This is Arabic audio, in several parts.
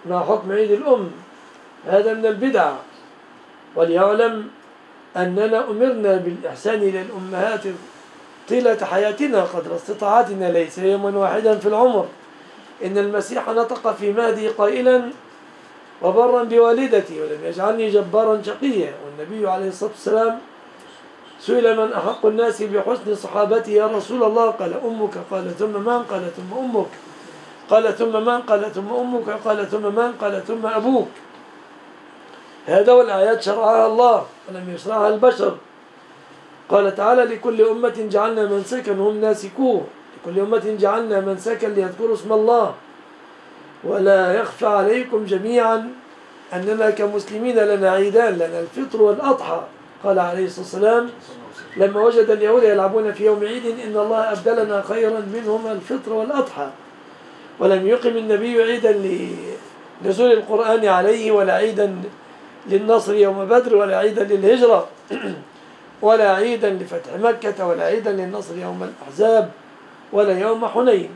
مع حكم عيد الأم، هذا من البدع. وليعلم أننا أمرنا بالإحسان إلى الأمهات طيلة حياتنا قدر استطاعتنا، ليس يوما واحدا في العمر. إن المسيح نطق في مهدي قائلا: وبرا بوالدتي ولم يجعلني جبارا شقيا. والنبي عليه الصلاة والسلام سئل: من أحق الناس بحسن صحابتي يا رسول الله؟ قال: أمك. قال: ثم من؟ قال: ثم أمك. قال: ثم من؟ قال: ثم أمك. قال: ثم من؟ قال: ثم أبوك. هذا والآيات شرعها الله ولم يشرعها البشر. قال تعالى: لكل أمة جعلنا منسكا هم ناسكوه. لكل أمة جعلنا منسكا ليذكروا اسم الله. ولا يخفى عليكم جميعا أننا كمسلمين لنا عيدان، لنا الفطر والأضحى. قال عليه الصلاة والسلام لما وجد اليهود يلعبون في يوم عيد: إن الله أبدلنا خيرا منهما الفطر والأضحى. ولم يقم النبي عيدا لنزول القرآن عليه، ولا عيدا للنصر يوم بدر، ولا عيدا للهجرة، ولا عيدا لفتح مكة، ولا عيدا للنصر يوم الأحزاب، ولا يوم حنين.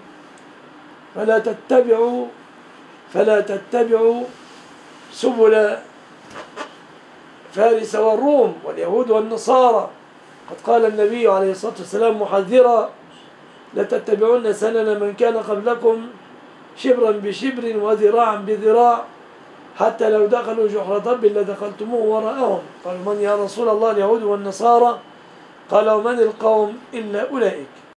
فلا تتبعوا سبل فارس والروم واليهود والنصارى. قد قال النبي عليه الصلاة والسلام محذرا: لتتبعون سنن من كان قبلكم شبرا بشبر وذراعا بذراع، حتى لو دخلوا جحر ضب لدخلتموه وراءهم. قالوا: من يا رسول الله؟ اليهود والنصارى. قال: ومن القوم إلا أولئك.